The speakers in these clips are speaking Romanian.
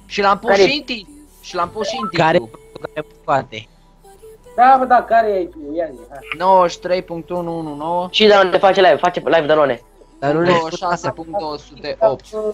Și l-am pus și în titlu. Și l-am pus și în titlu. Care poate. Da, bă, da, care e? Ia zi, hai. 93.119 Și de unde face live? Face live de lone. Dar nu le 26.208.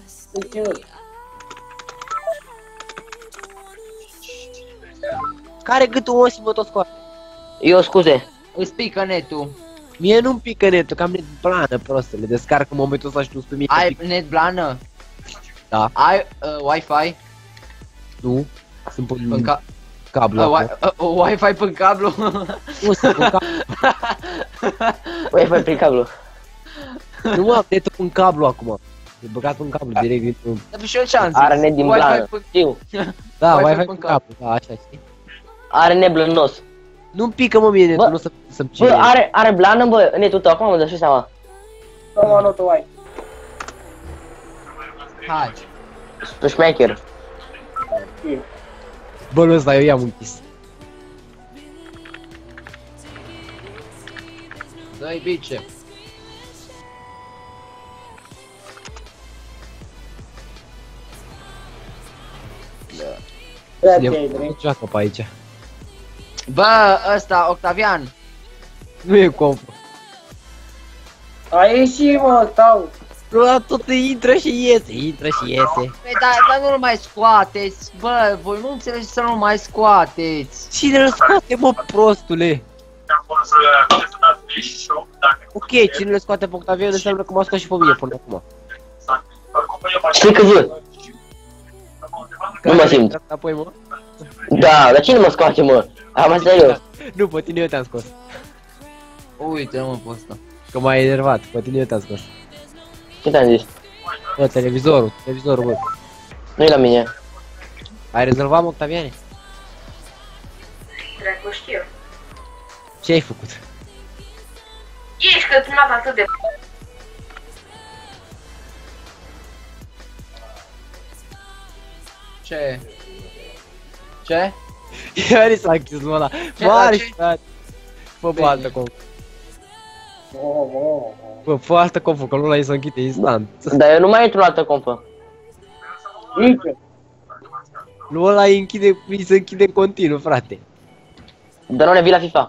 Care gâtul osi mă tot scoate? Eu scuze. Îți pică netul. Mie nu-mi pică netul, că am net plană prostele. Descarc în momentul ăsta și nu spui mie că Ai pică. net blană? Da. Ai Wi-Fi? Nu. Sunt pe În cablu. Wi-Fi pe cablu? Nu, sunt pe cablu. Wi-Fi prin cablu. Nu am netul în cablu acum. E băgat în cablu direct dintr-un... Dar și eu ce-am zis? Are net din Wi-Fi blană. pe- Știu. Da, Wi-Fi Wi-Fi pe în cablu. cablu, da, așa știi. Are net blănos. Nu-mi pică mă mie netul, Bă, nu o să-mi Bă, cere. are blană, bă, netul tău, acum mă dă și seama. Toma, nu tu ai. Hai. Tu șmecher. Bă, nu ăsta, eu i-am închis. Dă-i bicep. Ia Eu te-ai nu drept. joacă pe aici. Bă, ăsta, Octavian. Nu e comp. A ieșit, mă, stau. Nu, dar tot intră și iese. Păi, dar nu-l mai scoateți. Bă, voi nu înțelegeți să nu mai scoateți. Cine îl scoate, mă, prostule? Ok, cine le scoate pe Octavian înseamnă că m-a scos și pe mine până acum. Știi că văd. Nu mă simt. Apoi, mă? Da, dar cine mă scoate, mă? Am serios. Nu, pe tine eu te-am scos. Uite, mă, pe ăsta. Că m-ai enervat, pe tine eu te-am scos. Ce te-am zis? Bă, televizorul, bă. Nu-i la mine. Ai rezolvat, mă, Octaviane? Dracu, știu. Ce ai făcut? Ești că tu n-am atât de... Ce? Ce? Iar s-a închis mă ăla. Ce Mare, face? frate. Fă pe Bine. altă confă. Oh, oh, oh. Bă, fă altă confă, că ăla îi se închide instant. Dar eu nu mai intru la altă confă. Uite. Nu, ăla îi se închide în continuu, frate. Dar nu ne vii la FIFA.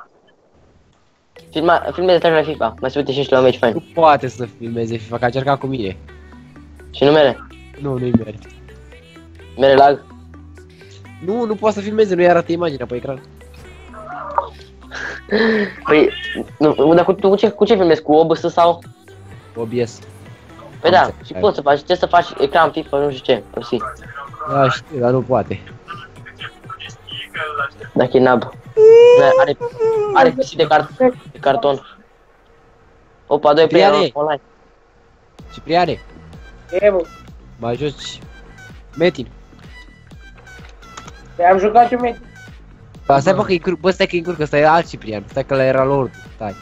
Filmeze tragi la FIFA. Mai se uite și ești la un meci fain. Nu poate să filmeze FIFA, că a încercat cu mine. Și numele? Nu-i merge. Mere lag? Nu poate să filmeze, nu-i arată imaginea pe ecran. Păi, nu, dar tu cu ce filmezi? Cu OBS sau? OBS. Păi Am da, înțeles. și poți să faci, ce să faci ecran FIFA, nu știu ce, poți. Da, știu, dar nu poate. Dacă e nab. Da, are PC de carton. Opa, 2 player Cipriane. online. Cipriane, E, bă. mai joci Metin. Te-am jucat și meci. Bă, stai bă că-i încurc, bă, stai că-i încurc, ăsta e alt Ciprian, stai că ăla era lor, stai.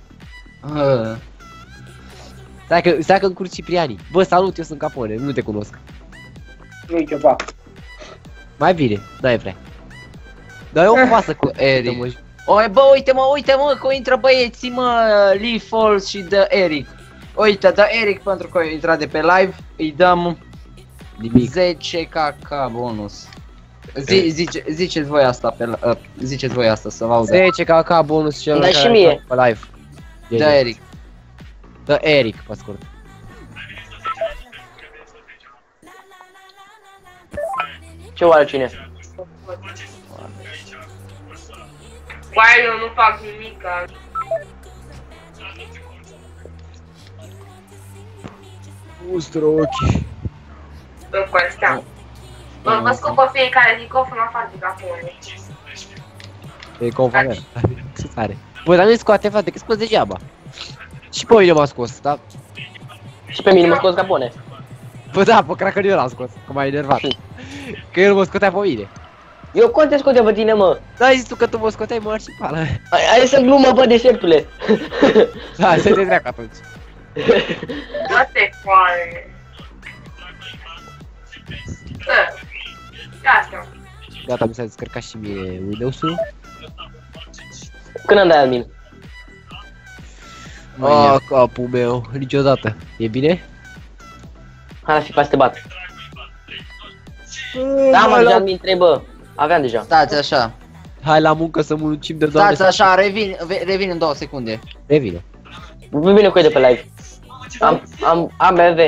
Stai că încurc Ciprianii. Bă, salut, eu sunt Capone, nu te cunosc. Nu-i ceva. Mai bine, n-ai vrea. Dar eu o pasă cu Eric. mă. Oi, bă, uite mă, că intră băieții, mă, Lee Falls și The Eric. Uite, The Eric, pentru că a intrat de pe live, îi dăm Nimic. 10 KK bonus. Ziceți voi asta ziceți voi asta să vă audă. 10 KK bonus celor Dar și care mie. au intrat pe live. The Eric. The Eric, pe scurt. Ce oare cine? Oare eu nu fac nimic, Mustră ochii. Bă, Costeam. Bă, vă scopă fiecare din cofă în afară de Capone. E confamer. Ce tare. Bă, dar nu-i scoate, frate, că scoți degeaba. Și pe mine m-a scos, da? Și pe mine mă scos Capone. Bă, da, pe cracker eu l-am scos, că m-ai enervat. Că el mă scotea pe mine. Eu cum te scot eu pe tine, mă? Da, ai zis tu că tu mă scoteai, mă arși pala. Hai să glumă, bă, deșertule. Da, să te treacă atunci. Bă, te foare. Bă, asta. Gata, mi s-a descărcat și mie Windows-ul. Când am dat admin? Ah, capul meu, niciodată. E bine? Hai la FIFA să te bat. Da, mă, deja mi trebuie. Aveam deja. Stați așa. Hai la muncă să muncim de doamne. Stați așa, revin în 2 secunde. Revine. Vine cu ei de pe live. Am BMW.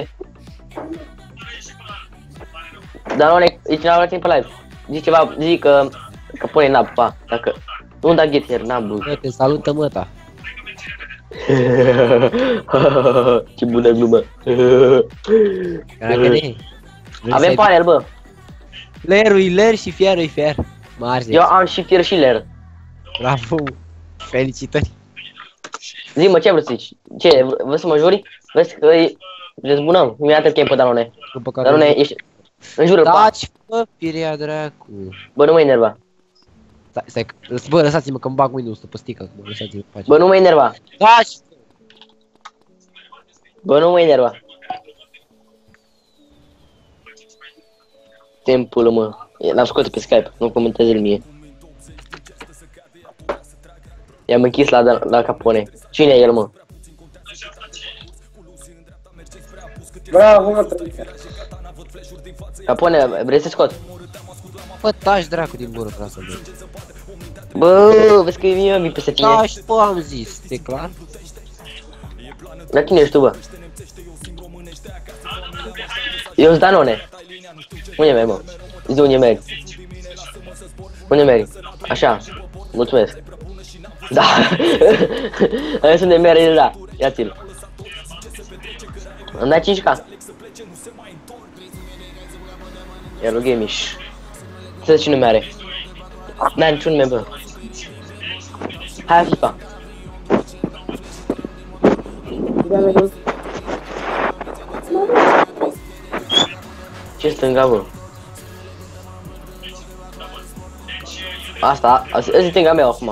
Dar nu e cineva la timp pe live. Zici ceva, zic că pune nab, pa, dacă... Nu da get here, nab. Bă, te salută măta. Ce bună glumă. Avem panel, bă. Lerul-i ler și fierul-i fier. Marzi. Eu am și fier și ler. Bravo. Felicitări. Zi-mă, ce vrei să zici? Ce, vrei să mă juri? Vezi că îi dezbunăm. Mi-a trec pe Danone. Danone, ești... Înjură-l, pa. Taci, bă, firea dracu. Bă, nu mă enerva. Stai, bă, lăsați-mă că-mi bag Windows-ul pe stică. Lăsați-mă pe Bă, nu mă enerva. Taci! Bă, nu mă enerva. Timpul, mă. L-am scos pe Skype, nu comentează el mie. I-am închis la Capone. Cine e el, mă? Bravo, mă, trăică. Capone, vrei să scot? Bă, taci dracu din gură, vreau să văd. Bă, vezi că e mie mi peste tine. Taci, bă, am zis, e clar? La cine ești tu, bă? Eu-s Danone. Unde mergi, mă? Zi unde mergi. Unde mergi? Așa. Mulțumesc. Da. Aici unde mergi, da. Ia-ți-l. Îmi dai 5K. Iar lui Gamish. Să zici ce nume are. N-ai niciun nume, bă. Hai la FIFA. Ce stânga, bă? Asta e stânga mea acum.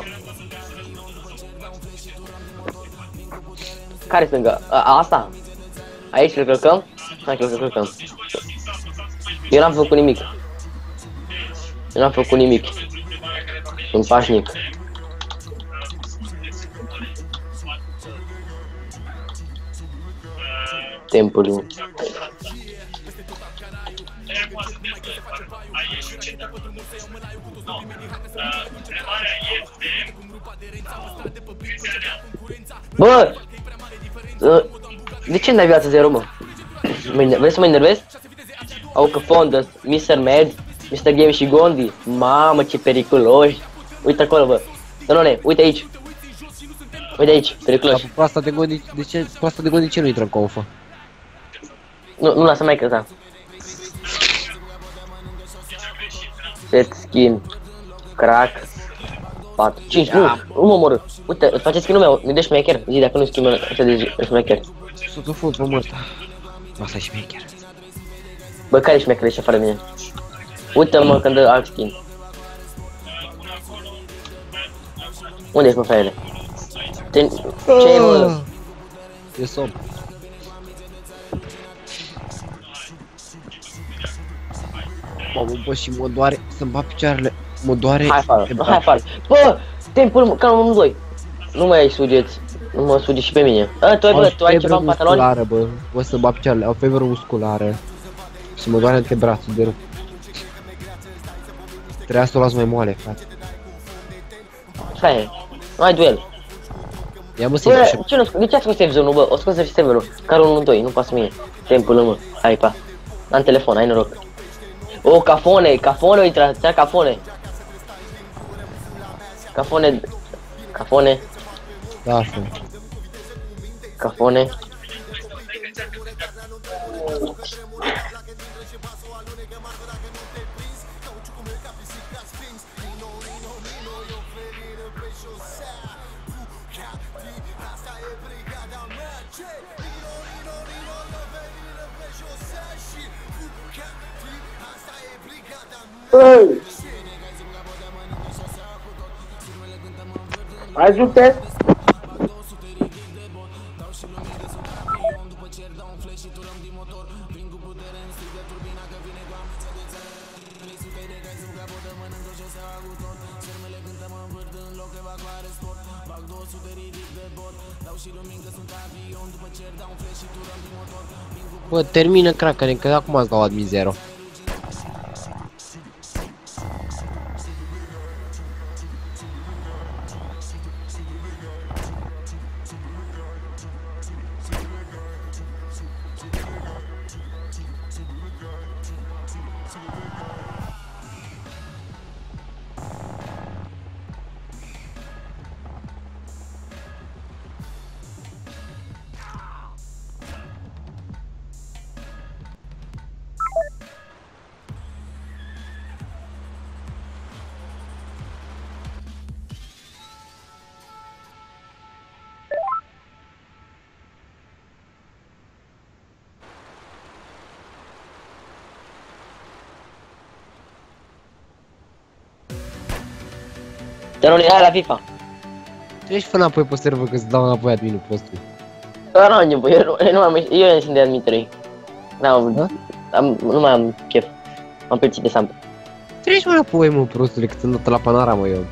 Care stânga? Asta? Aici le călcăm? Hai că le călcăm. Eu n-am făcut nimic. Eu n-am făcut nimic. Sunt pașnic. Timpul. Bă! De ce n-ai viață zero, mă? Vrei să mă enervezi? Au că fondă, Mr. Mad, Mr. Game și Gondi. Mamă, ce periculoși. Uite acolo, bă. Danone, uite aici. Uite aici, periculoși. Proasta de Gondi, de ce? Proasta de Gondi ce nu intră în confă? Nu lasă mai căza. Set skin. Crack. 4, 5, nu mă omorâ. Uite, îți face skin-ul meu, mi-e șmecher. Zi, dacă nu skin-ul meu, de șmecher. Să-ți-o fut pe mărta. Asta e șmecher. Bă, care e șmecher și afară mine? Uite-l, mă, când dă alt skin. Unde ești, mă, fraiere? Ce e, mă? E somn. Mamă, bă, și mă doare să-mi bat picioarele. Mă doare. Hai afară. Bă, timpul, calmă, amândoi. Nu mai ai sugeți. Nu mă suge și pe mine. Tu ai ceva în pantaloni? Bă, o să bat picioarele, au febră musculară. Și mă doare între brațul de rup. Trebuia să o las mai moale, frate. Stai, nu ai duel. Ia mă singur și... De ce a scos save-ul, bă? O scos și save-ul. Care 1-2, nu pasă mie. Timpul, mă. Hai, pa. Am telefon, ai noroc. O, Cafone, uite, ți-a Cafone. Cafone. Da, frate. Cafone. Ajută! Bă, termină crackere, că acum îți dau admin 0. Dar nu era la FIFA. Treci până apoi pe server că îți dau înapoi adminul postului. Dar nu am timp, eu sunt de admin 3. Nu mai am chef. M-am plătit de sample. Treci înapoi, mă, prostule, că ți-am dat la panorama eu.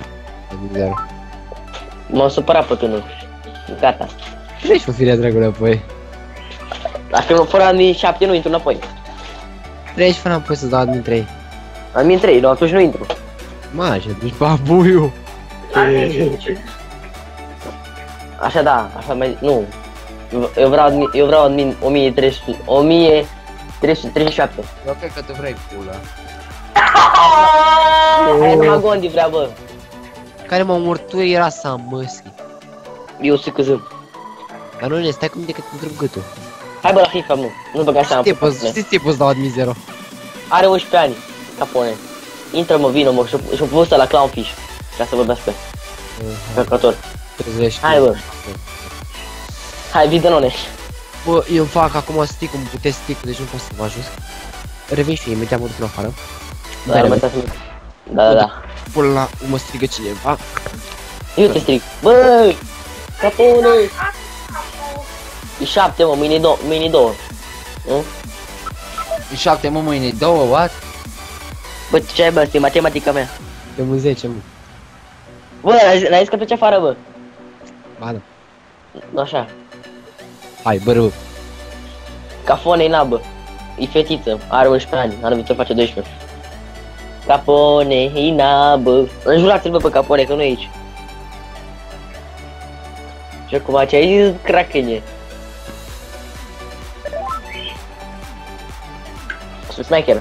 M-am supărat pe tânăr. Gata. Treci pe firea dragului apoi. Dacă nu fără admin 7 nu intru înapoi. Treci până apoi să dau admin 3. Admin 3, nu, atunci nu intru. Mă, așa, duci babuiu. Așa da, așa mai, nu. Eu vreau admin 1337. Eu cred că tu vrei pula. Aia numai Gondi vrea, bă. Care mă omorturi era Sam, măsii. Eu sunt căzând. Dar nu ne stai cum decât într-un gâtul. Hai bă la FIFA, mă. Nu băga seama. Știți ce poți dau admin 0. Are 11 ani, capone. Intră mă, vină mă, și-o pus la Clownfish. Ca să vorbească. Căcător. 30. Hai bă. Hai, vii de none. Bă, eu fac acum stick-ul, îmi puteți stick-ul, deci nu pot să vă ajut. Revin și imediat mă duc în afară. Da. Până la mă strigă cineva. Eu te strig. Bă! Capone! E 7 mă, mâine 2. Nu? E 7 mă, mâine 2, what? Bă, ce ai bă, asta e matematica mea. Eu în 10, mă. Bă, n-ai zis că plece afară, bă. Ba da. Nu așa. Hai, bă, rău. Cafone n-a, bă. E fetiță, are 11 ani, anul viitor face 12. Capone, n-a, bă. Înjurați-l, bă, pe Capone, că nu e aici. Și acum ce ai zis, cracănie. Sunt smacker.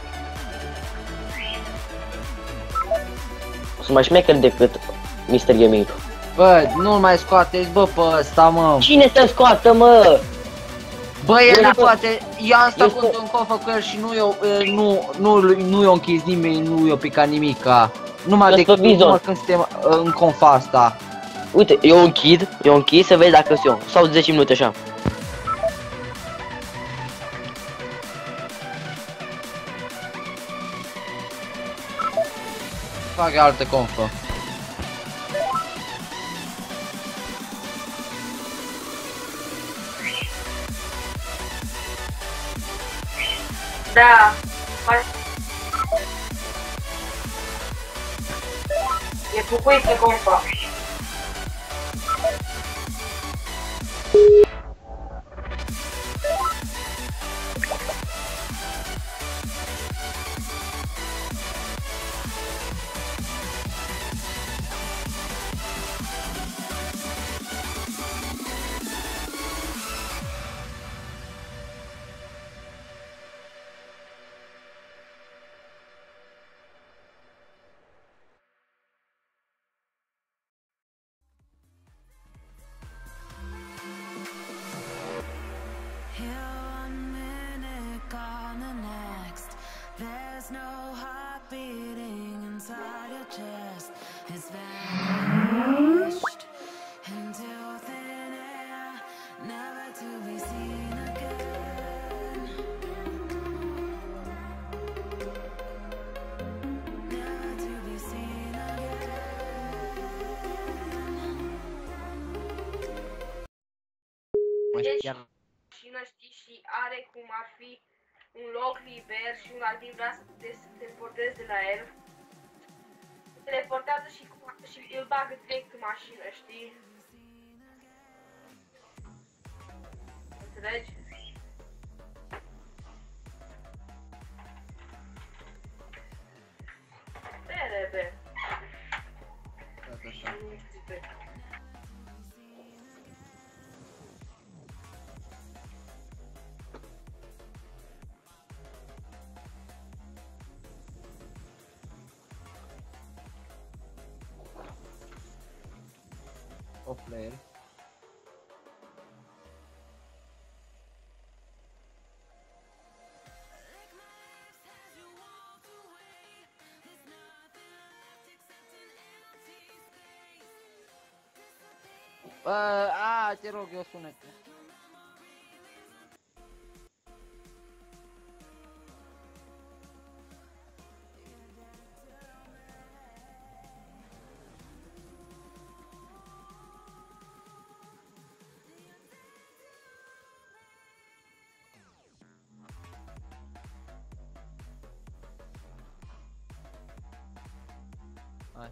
Sunt mai șmecher decât Mr. Gaming. Bă, nu mai scoateți, bă, pe ăsta, mă. Cine să scoată, mă? Bă, el Eu nu nu- poate, eu am stat eu cu sunt- un cofă cu el și nu i-a închis nimeni, nu i-a picat nimica. Numai Eu decât sunt Bizon. numai când suntem în confa asta. Uite, eu închid să vezi dacă sunt eu. Sau 10 minute așa. Fac eu altă confă. Da. E pucuit pe compa. Here one minute, gone the next. There's no heart beating inside your chest. It's vanished into thin air, never to be seen again. Never to be seen again. Și nu știi și are cum ar fi un loc liber și un admin vrea să te teleportezi de la el. Se teleportează și îl bagă direct în mașină, știi? Înțelegi? Bine. of player. Lick my lips as you walk away. There's nothing left except an empty space. Disappear. Te rog eu sunetul. Hai.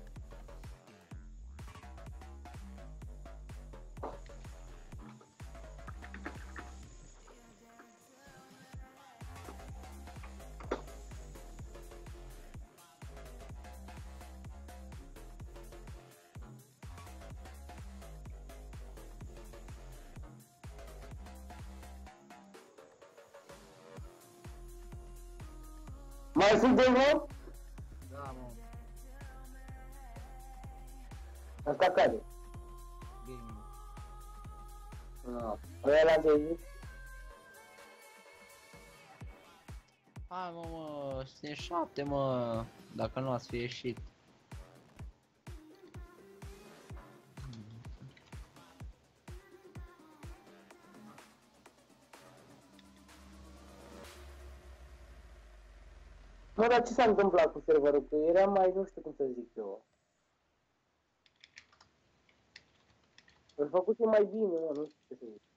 Mai suntem, mă? Da, mă. Asta care? Bine. Ăla de zi? Hai mă, suntem 7 mă, dacă nu ați fi ieșit. Mă, dar ce s-a întâmplat cu serverul? Că era mai, nu știu cum să zic eu. Îl făcuse mai bine, mă, nu știu ce să zic.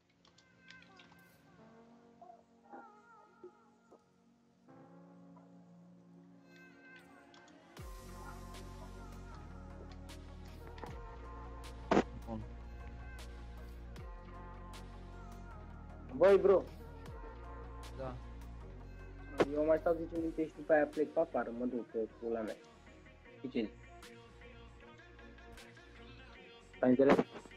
Bun. Băi, bro, Da. eu mai stau 10 minute și după aia plec pe afară, mă duc pe pula mea. Și ce? Ai înțeles?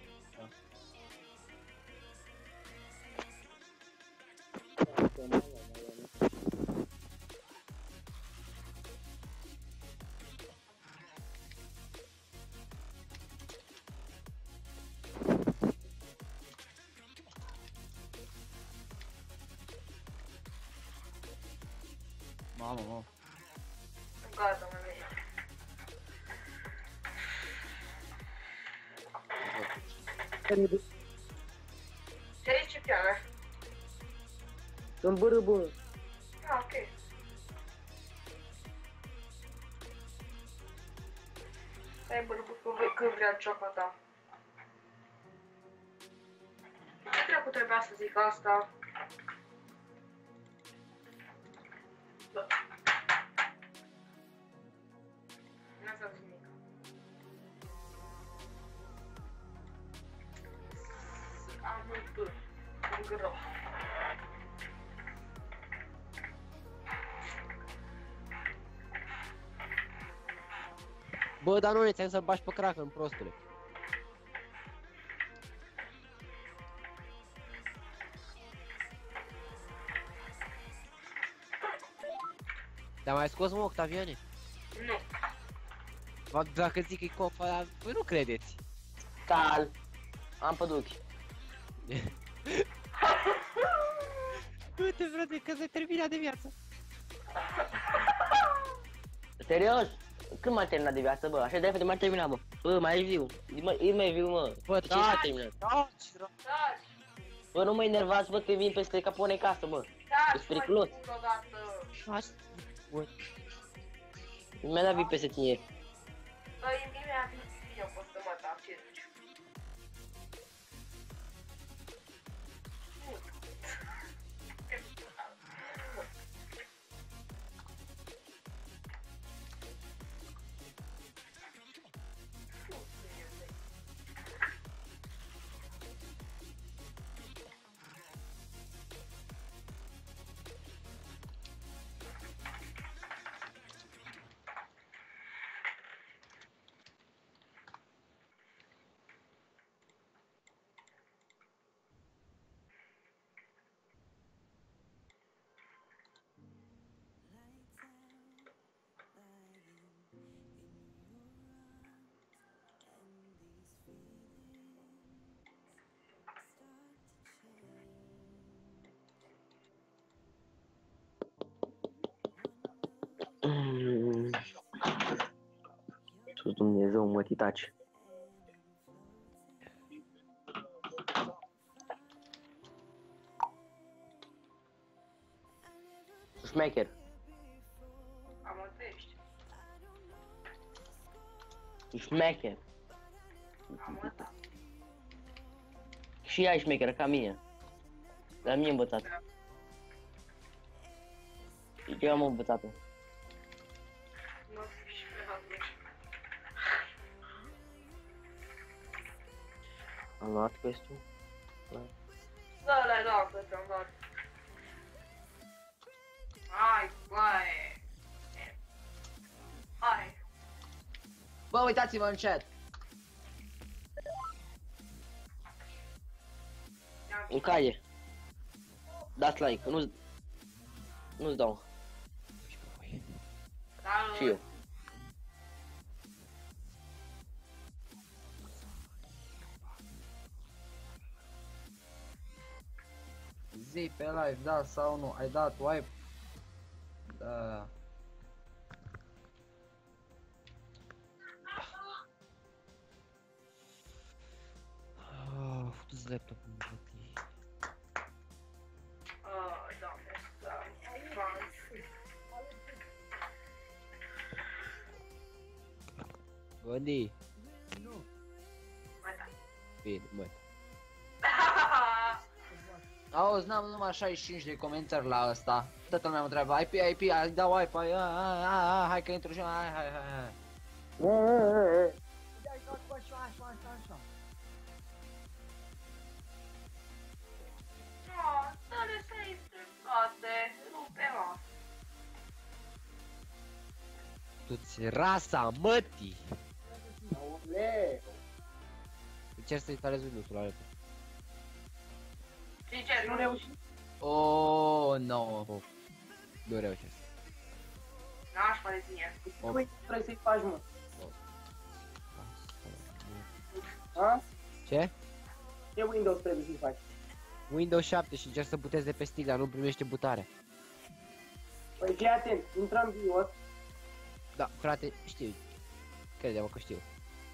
Mamă, mă. Gata, mă vine. Ce e Cipriana? Sunt bără, bă. Ah, ok. Stai bărbuc că vrea cioca ta. Ce dracu trebuia să zic asta? Bă. N-a să zic nimic. Am un B. Un gro. Bă, dar nu ți-am să-l bagi pe Kraken, prostule. Te-a mai scos, mă, Octaviane? Nu. Bă, dacă zic că e cofa, dar voi nu credeți. Cal. Am păduchi. Uite, frate, că se termina de viață. Serios? Când m-a terminat de viață, bă? Așa de repede m-a terminat, bă. Bă, mai e viu. E mai viu, mă. Bă, De ce s-a terminat? taci, Taci. Bă, nu mă enervați, bă, că vin peste capone casă, bă. Taci, Ești periculos. mai pun odată. taci. Bă, Mi-a dat vin peste tine. Băi, mie mi-a venit bine, o să mă tac, ce zici? Sus Dumnezeu, mă, titaci. Șmecher. Amătești. Șmecher. Amăta. Și ea e șmecheră ca mine. La mine învățat. Eu am învățat-o. Nu și pe altul. Am luat quest-ul. Dă-le, da, că ți-am dat. Hai, băi. Hai. Bă, uitați-vă în chat. În caie. Dați like, nu-ți dau. Salut. Și eu. Zi pe live, da sau nu? Ai dat wipe? Da. Futu-ți laptopul în bătii. Doamne, doamne. Gondi. Mai da. Bine, mă. Auzi, n-am numai 65 de comentarii la ăsta. Toată lumea mă întreabă, IP, ai dat wipe, hai că intru și eu, hai. Dă-le să intre în toate. Rupe-mă. Tu-ți rasa mătii. Aole! Încerc să instalez Windows-ul la laptop. Sincer, Nu reușit. Oh, no. Nu reușesc. N-aș de tine. Ui, trebuie să-i faci, mă. Ha? Ce? Ce Windows trebuie să-i faci? Windows 7 și încerc să butez de pe stick, dar nu primește butare. Păi fii atent, intrăm în BIOS. Da, frate, știu. Crede-mă că știu.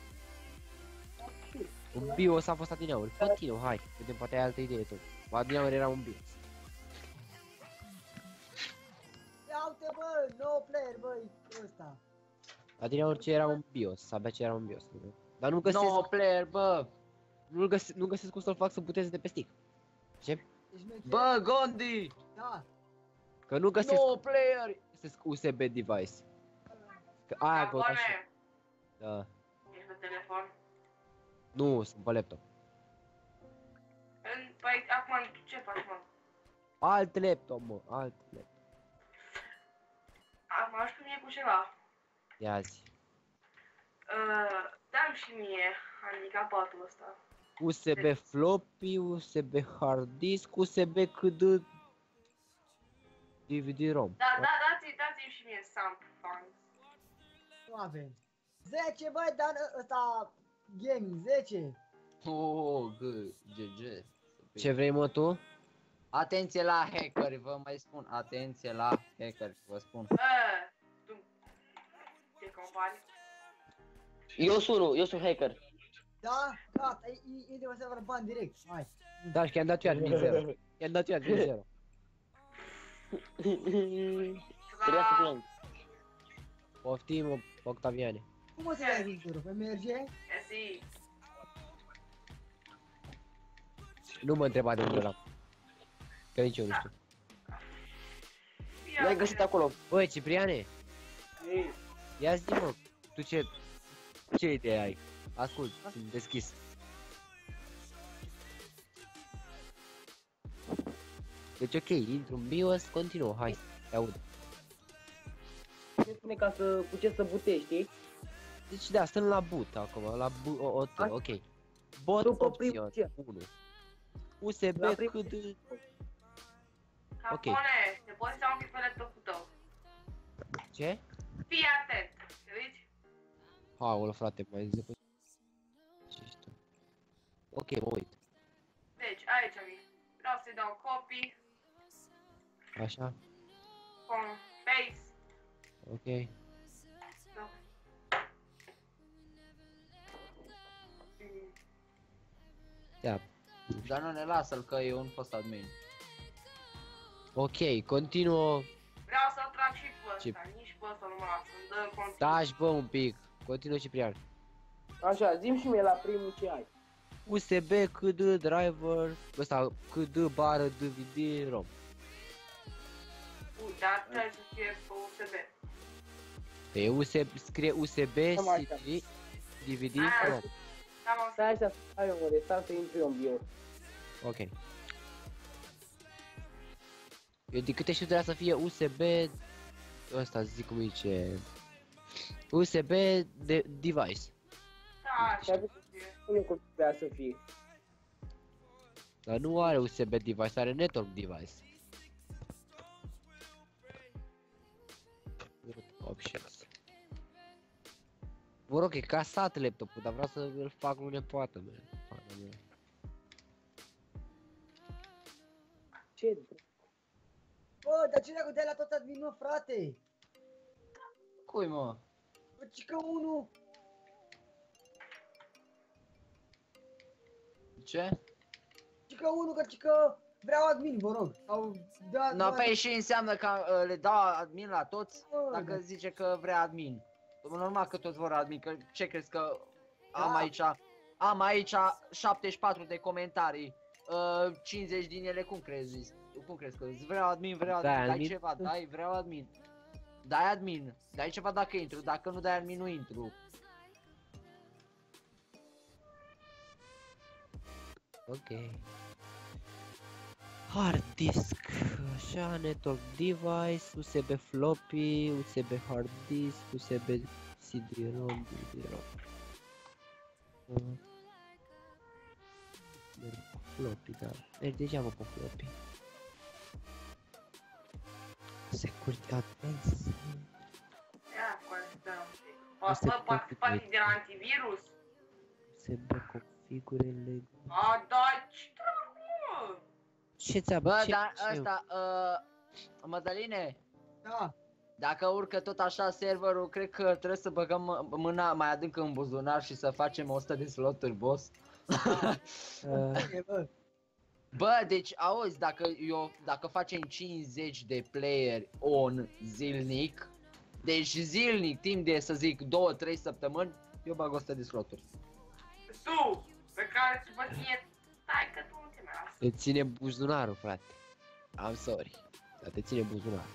Un BIOS a fost adineauri. Continuă, hai. Vedem, poate ai altă idee tu. Adineauri era un BIOS. Ia uite bă, no player băi, ăsta. Adineauri ce era un BIOS, abia ce era un BIOS. Dar nu găsesc, No player, bă. nu găsesc cum să-l fac să buteze de pe stick. Ce? Ești mecher? Bă, Gondi. Da. Că nu găsesc, No player. găsesc USB device. Că aia căuta așa. Da. Ești pe telefon. Nu, sunt pe laptop. Păi, acum, ce faci, mă? Alt laptop, mă, alt laptop. Acum aș fi mie cu ceva. Ia zi. Dam și mie handicapatul ăsta. USB floppy, USB hard disk, USB cât DVD-ROM. Da, dați-mi și mie Samp Funds. Nu avem. 10 băi, dar ăsta gaming, 10. Oh, GG. Ce vrei, mă, tu? Atenție la hackeri, vă mai spun. Atenție la hackeri, vă spun. Tu te compari? Eu sunt hacker. Da, gata, e de o să bani direct, hai. Da, și i-am dat eu admin 0. I-am dat eu admin 0. Trebuia să plâng. Poftim, Octaviane. Cum o să dai viitorul? Pe merge? Esi. Nu mă întreba de unde l-am. Că nici eu nu știu. L-ai găsit acolo. Băi, Cipriane, Ei, ia zi, mă, tu ce idee ai? Ascult, sunt deschis. Deci ok, intru în BIOS, continuă, hai, te aud. ce spune ca să, cu ce să butești, știi? Deci da, stăm la boot acum, la boot, ok. Bot După primul opțiuni, ce? 1. USB La primul cât... Capone, te poți sta un pic pe laptopul tău. Ce? Fii atent, te uiți? Aolă, frate, mai zice pe... Ce ești tu? Ok, mă uit. Deci, aici mi. Vreau să-i dau copy, Așa, face, ok. da. Ia. Dar nu ne lasă-l că e un fost admin. Ok, continuă. Vreau să-l trag și pe Ce? ăsta, nici pe ăsta nu mă lasă, îmi dă continuu. Taci, bă, un pic. Continuă, Ciprian. Așa, zi-mi și mie la primul ce ai. USB, KD, driver, ăsta, KD, bară, DVD, ROM. Dar trebuie să fie pe USB. Pe USB, scrie USB, Cam așa. CD, DVD, Ah. ROM. Da, mă, Stai așa, hai eu mă restant să intru eu în BIOS. Ok. Eu de câte știu trebuia să fie USB, ăsta zic cum zice, USB de device. da, Și atunci spune cum trebuia să fie. Dar nu are USB device, are network device. Options. Vă rog, e casat laptopul, dar vreau să îl fac cu nepoată mea. Ce? Bă, dar ce dacă dai la tot admin, mă, frate? Cui, mă? Bă, cică unul. Ce? Cică unul, că cică vreau admin, vă rog. Sau da, No, păi și înseamnă că le dau admin la toți? Bă, Dacă da. zice că vrea admin. Normal că toți vor admin, că ce crezi că am Da. aici? Am aici 74 de comentarii. 50 din ele cum crezi? Cum crezi că vreau admin, vreau Dai admin, dai admin? ceva, dai, vreau admin. Dai admin, dai ceva dacă intru, dacă nu dai admin nu intru. Ok. Hard disk, așa, network device, USB floppy, USB hard disk, USB CD-ROM, DVD-ROM. Merg cu floppy, da. Merg deja mă cu floppy. Security Advanced. ia cu asta. Este Bă, poate configurat. de la antivirus? USB configurele. A, da, ce dracu, mă? Ce ți-a Bă, ce- dar ce- ăsta, Mădăline, Da. dacă urcă tot așa serverul, cred că trebuie să băgăm mâna mai adânc în buzunar și să facem 100 de sloturi, boss. E, bă. Bă, deci auzi, dacă facem 50 de player on zilnic, deci zilnic, timp de să zic 2-3 săptămâni, eu bag 100 de sloturi. Tu, pe care tu pe tine, stai că tu nu te mai lasă. Te ține buzunarul, frate. I'm sorry. Dar te ține buzunarul.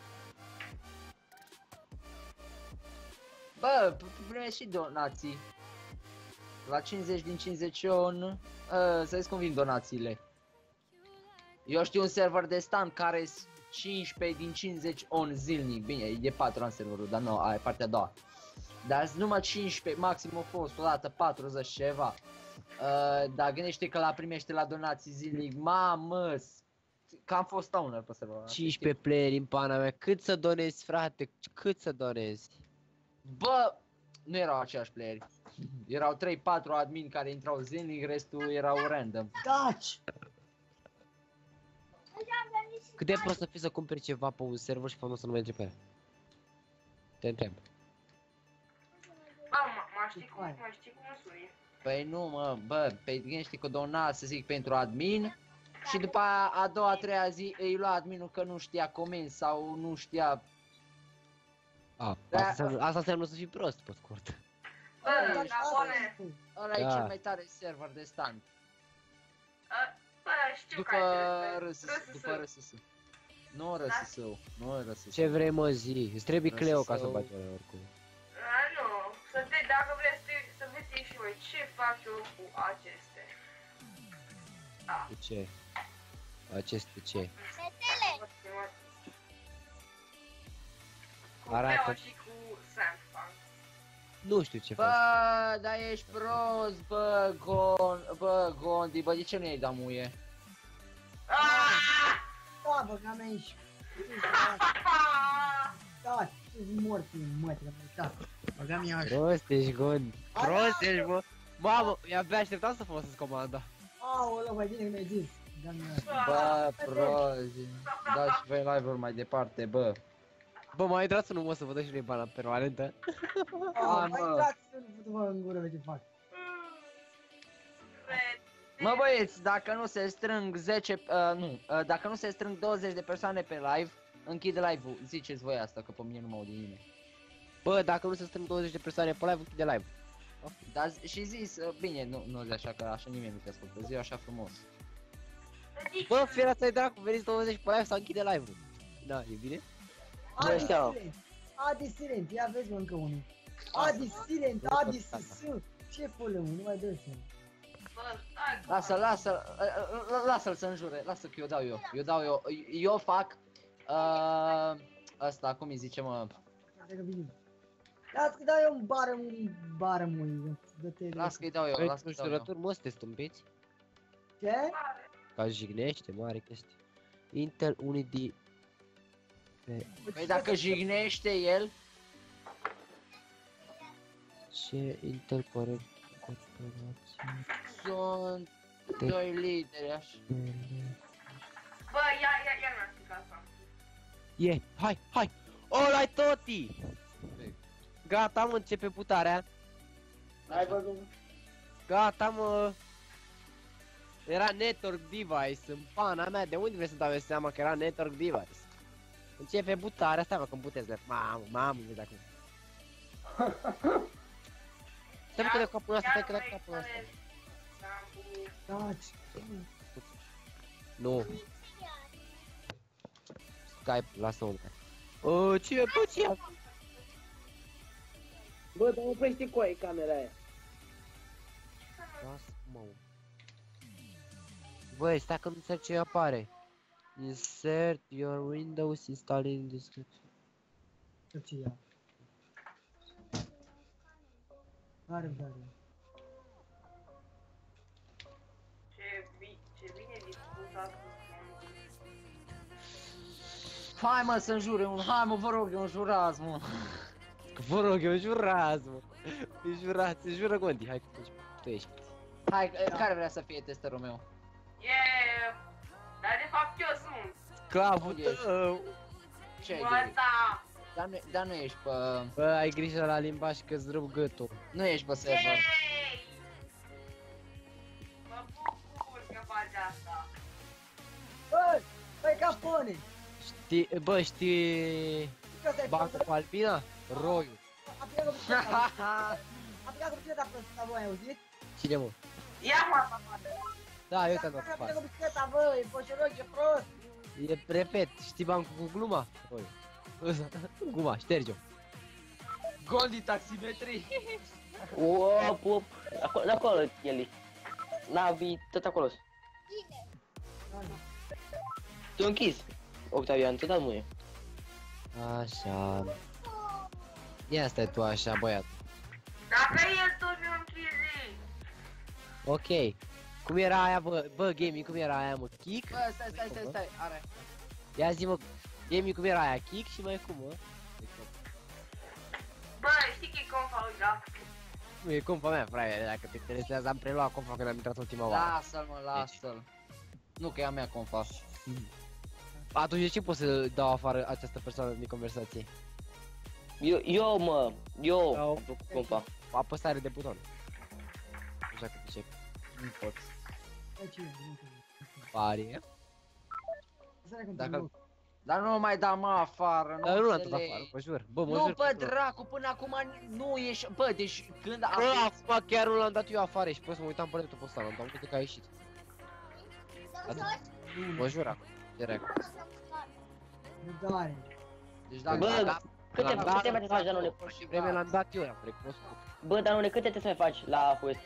Bă, primești și donații. La 50 din 50 on, să vezi cum vin donațiile. Eu știu un server de stand care 15 din 50 on zilnic. Bine, e de 4 ani serverul, dar nu, aia e partea a doua. Dar numai 15, maxim a fost odată 40 ceva. Dar gândește că la primește la donații zilnic, mamă, că am fost owner pe serverul ăla. 15 playeri în pana mea. Cât să donezi, frate? Cât să donezi? Bă, nu erau aceiași playeri. Erau 3-4 admin care intrau zilnic, restul erau random. Taci! Cât de prost să fii să cumperi ceva pe un server și pe urmă să nu mai intri pe el? Te întreb. Bă, mă știi cum suni? Păi nu mă, bă, pe gândește că dona să zic pentru admin și după aia, a doua, a treia zi îi lua adminul că nu știa comenzi sau nu știa. Asta înseamnă să fii prost, pe scurt. Bă, Gabone, Ăla e Da. cel mai tare server de stand. bă, știu După care RSS, trebuie. după RSS. Nu RSS, nu RSS. Ce vrei, mă, zi? Îți trebuie Vreau Cleo să ca să sau- bagi ăla oricum. Nu, dacă vreți să vedeți și voi ce fac eu cu aceste. Cu ce? Aceste ce? Cu Arată. Cleo și cu Sandfang. Nu știu ce faci. Bă, dar ești prost, bă, Gondi, bă, de ce nu i-ai dat muie? Da, băga mea aici. Da, ești mort, mătii, da. Băga mea așa. Prost ești, Gond. Prost ești, bă. Mamă, abia așteptam să folosesc comanda. Aoleu, mai bine că mi-ai zis. Băga mea așa. Bă, prost, dați voi live-uri mai departe, bă. Bă, mai intrați unul, mă, să vă dă și lui bana permanentă. Ah, mă. mai intrați să nu vă în gură, ce fac. Mă băieți, dacă nu se strâng 10, dacă nu se strâng 20 de persoane pe live, închid live-ul. Ziceți voi asta, că pe mine nu mă aude nimeni. Bă, dacă nu se strâng 20 de persoane pe live, închide live. Dar și zis, bine, nu zi așa, că așa nimeni nu te ascultă, zi așa frumos. Bă, fiera ți-ai dracu, veniți 20 pe live sau închide live-ul. Da, e bine? Adi seama. Silent. Adi Silent, ia vezi mă încă unul. Adi Silent, Adi Sisu. Ce pulă mă, nu mai dă seama. Bă, stai, Lasă-l să înjure, lasă că eu dau eu. Eu fac asta, cum îi zice mă? Cred că vine. Las că dau eu un bară-mui. Las că-i dau eu, Vrei las că-i dau eu. înjurături, mă, să te stâmpiți? Ce? Ca jignește, mare chestie. Intel Unity... Păi dacă jignește el, Ce Intel corect operație... sunt doi lideri așa. bă, ia mi-a stricat asta. E, hai! Ăla-i toti! Gata, mă, începe putarea. Ai văzut? Gata, mă. Era network device în pana mea, de unde vrei să dau eu seama că era network device? Începe putarea, stai mă, că-mi putezi de... Mamă, vezi acum. Stai că de capul ăsta, stai că de capul ăsta. Taci. Nu. Skype, lasă unde. Ce? Bă, dar oprește cu aia camera aia. Lasă, mă. Băi, stai că nu înțeleg ce apare. Insert your Windows installing description. Ce ia? Are. Ce bine discutat cu Hai mă să înjure un, hai mă vă rog, un jurați mă. Vă rog, eu jurați, mă. Îi jură Gondi, hai că tu ești. Hai, care vrea să fie testerul meu? Dar de fapt eu sunt. Clavul Unde ești? tău. Ce ai Bă, de da. Dar nu ești pe... Bă, ai grijă la limbaj că-ți rup gâtul. Nu ești pe server. Yay! Mă bucur că faci asta. Băi, capone! Știi, bă, știi... Banca cu Alpina? Roiu. A plecat cu bicicleta. A plecat cu bicicleta pe voi, ai auzit? Cine, mă? Ia mă, Da, eu te-am dat A plecat afară. cu bicicleta, bă, e poșeroc, e prost! E, repet, știi bancul cu gluma? Roiu. Guma, șterge-o. Gondi taximetrii. Op. De acolo el e. Navi, tot acolo. Tu închis. Octavian, tu da muie. Așa. Ia stai tu așa, băiat. dacă el tot mi-a închizit. Ok. Cum era aia, bă, gaming, cum era aia, mă? Kick? Bă, stai, are. Ia zi, mă, gaming, cum era aia? Kick și mai cum, mă? Bă, știi că e confa, da? Nu e compa mea, frate, dacă te interesează, am preluat compa când am intrat ultima oară. Lasă-l mă, lasă-l. Nu că e a mea confa. Atunci de ce pot să dau afară această persoană din conversație? Eu Sau compa. apăsare de buton. Așa că de ce? Nu pot. Băi, ce e? Pare. Dacă... Dar nu mai da mă afară, Dar nu l-am dat înțeleg. afară, mă jur. Bă, mă Nu, jur. bă, dracu, până acum nu ești... Bă, deci când a Bă, fost... acum chiar nu l-am dat eu afară și pot să mă uitam pe laptopul ăsta, l-am dat, uite că a ieșit. Mă jur acum, direct. Nu doare. Deci dacă... Bă, da, câte l-am dat, mai te faci, Danone? Și vreme l-am dat eu, am recunoscut. Bă, Danone, câte te mai faci la Quest?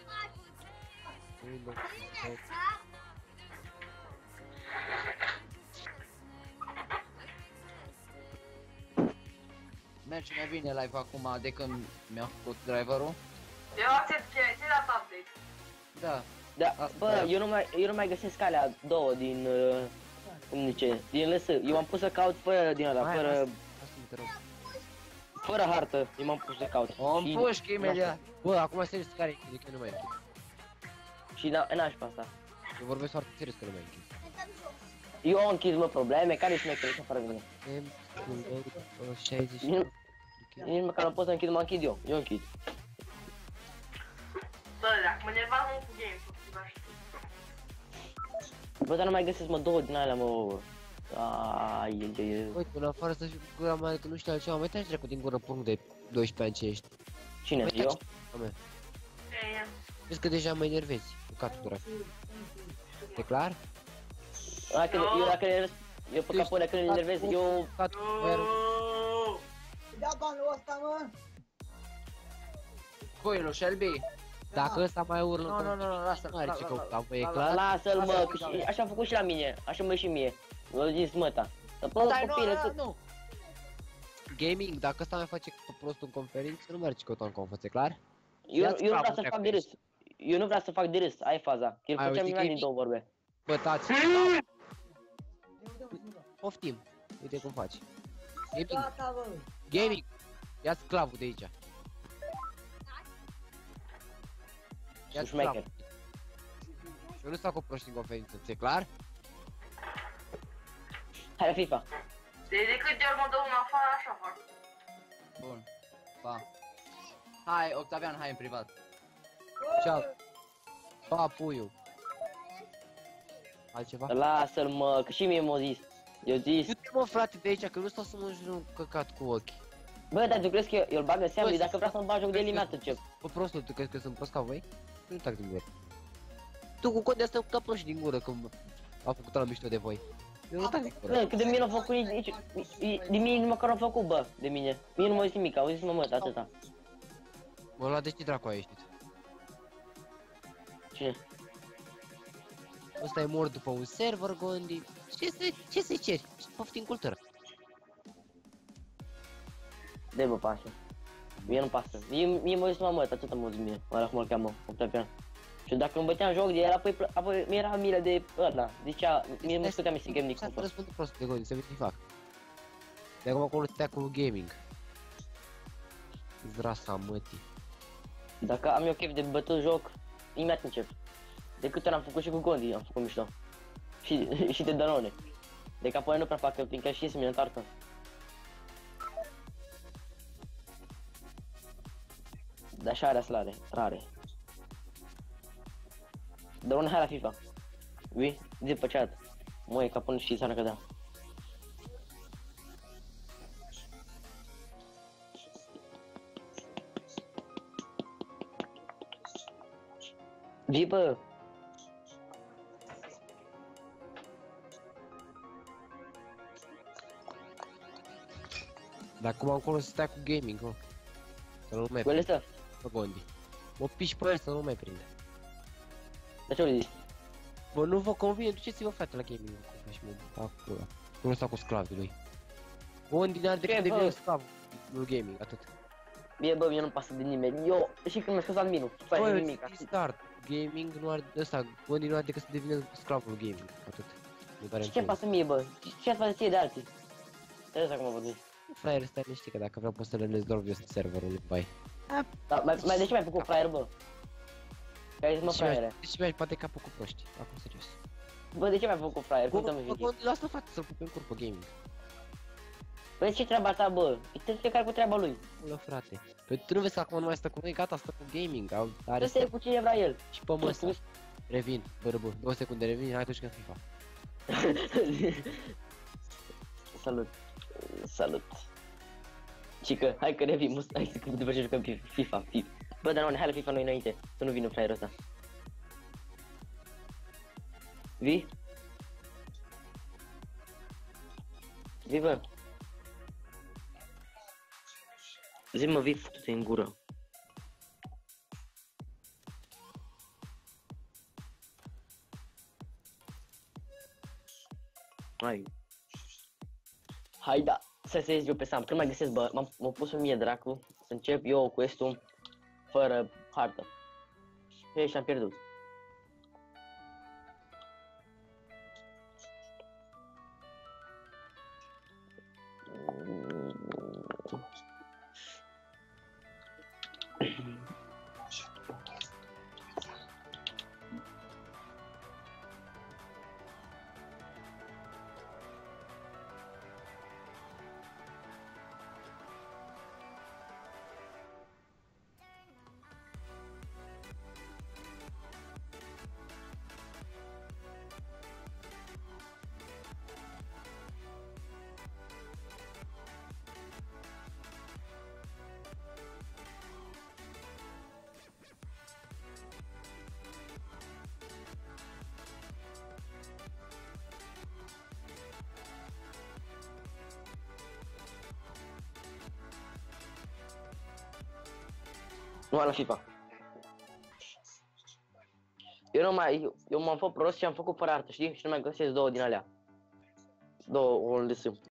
Merge mai bine live acum de când mi-a făcut driverul. Eu accept ce dat update. Da. Da, Asta bă, e. eu nu mai găsesc alea două din, cum zice, din LS. Eu m-am pus să caut fără din ăla, Hai, fără, lasă-mă, te rog. fără hartă. Eu m-am pus să caut. O împușc imediat. Bă, acum serios, care e închide, că nu mai închid. Și n-aș asta. Eu vorbesc foarte serios că nu mai închid. Eu am închis, mă, probleme, care și mai crezi fără mine? 60. Nici măcar nu pot să închid, mă închid eu. Eu închid. Bă, dacă mă nervam cu game, nu știu. Bă, dar nu mai găsesc, mă, 2 din alea, mă. Ai. Uite, în afară să fiu cu gura mea că nu știu altceva, mai treci trecut din gură porc de 12 ani ce ești. Cine? Mai Eu? taci, mea. Vezi că deja mă enervezi, catul dracu. E clar? Eu dacă eu pe capul ăla când îl enervez, eu... Catul, Da banul ăsta, mă! Coi, lui Shelby? dacă ăsta mai urlă, Nu, lasă. nu are ce căuta, bă, e la- clar? Lasă-l, mă, că așa a făcut și la mine, așa mă și mie. Mi-a zis măta. Dar bă, copile, cât... Nu. Gaming, dacă ăsta mai face pe prostul în conferință, nu merge căuta în conferință, e clar? Eu nu vreau Ia-ți să fac capul, de râs. Eu nu vreau să fac de râs, ai faza. Că îl Ai făceam auzit din gaming? două vorbe. Bă, taci. Poftim. Uite cum faci. Gaming, Gata, bă! gaming. Ia-ți clavul de aici. Ia-ți Șmecher. clavul. Eu nu stau cu proști în conferință, ți-e clar? Hai la FIFA. De cât de ori mă dă un afară, așa fac. Bun. Pa. Hai, Octavian, hai în privat. Ceau. Pa, puiul. Altceva? Lasă-l, mă, că și mie m-a zis. Eu zis, Du-te, mă, frate, de aici, că nu stau să mă jur un căcat cu ochii. bă, dar tu crezi că eu îl bag în seamă? Bă, Dacă vreau să-mi bag joc de eliminat, încep. Bă, prostul, tu crezi că sunt prost ca voi? Nu tac din gură. Tu cu conde asta ca proști din gură când a făcut la mișto de voi. Eu nu tac din gură. Bă, că de mine n-au făcut nici... De mine nici măcar n-au făcut, bă, de mine. Mie nu m-a zis nimic, au zis mă, atâta. Mă, la de ce dracu ai ieșit? Cine? Ăsta e mort după un server, Gondi. Ce să-i ceri? Poftim cultură. De bă, pasă. Mie nu pasă. Mie m-a zis mă, atâta m-a zis mie. Ăla cum îl cheamă, Octavian. Și dacă îmi băteam joc de el, apoi mi-era milă de ăla. Zicea, mie mă scuteam să game Să Nicu. răspund prost de Gondi, să vezi ce fac. De acum acolo te cu gaming. Zrasa mătii. Dacă am eu chef de bătut joc, imediat încep. De câte ori am făcut și cu Gondi, am făcut mișto. Și de Danone. De că apoi nu prea fac, fiindcă și să mi întoarcă. Dar așa are rare. Danone, hai la FIFA. Vii? Zi pe chat. Măi, ca până și s-a cădea. Vii, bă! Dar acum acolo să stai cu gaming, mă. Să nu mai Cu ele stă? pe Gondi. Mă piși pe el să nu mai prinde. De ce o zis? Bă, nu vă convine, duceți-vă frate la gaming. Cu faci mă, acolo. Nu stau cu sclavii lui. Gondi n-ar decât Ce, de bă? devine sclav lui gaming, atât. Mie, bă, mie nu-mi pasă de nimeni. Eu, și când mi-a scos adminul, fără Bă, nimic. îți start. Gaming nu are, ăsta, Gondi nu are decât să devină sclavul lui gaming, atât. Nu tare Și ce pasă mie, bă? Ce-ți face ție de alții? Trebuie să acum vorbim. Fraier, stai liniște că dacă vreau pot să le dezolv eu serverul lui bai. Dar mai de ce mai făcut fraier, bă? Că ai zis, mă, fraiere. Deci mi-ai poate capul cu proști, acum serios. Bă, de ce mai făcut fraier? Cum te-am Bă, Gondi, lasă frate să-l pup în cur pe gaming. Bă, ce treaba ta, bă? Uite fiecare cu treaba lui. Ulă, frate. Păi tu nu vezi că acum nu mai stă cu noi, gata, stă cu gaming, are Tu stai cu cine vrea el. și pe măsa. Revin, bărbă, 2 secunde revin, hai tu și FIFA. Salut. Salut. Cică, hai că revin, hai să după ce jucăm FIFA. Bă, dar nu, hai la FIFA noi înainte, să nu vină fraierul ăsta. Vii? Vii, bă. Zi-mă, vii, fătu-te în gură. Hai, da, să ies eu pe Sam. Când mai găsesc, bă, m-am pus 1000 dracu, să încep eu quest-ul fără hartă. Și am pierdut. Numai la FIFA. Eu m-am făcut prost și am făcut fără artă, știi? Și nu mai găsesc două din alea. Două OLS.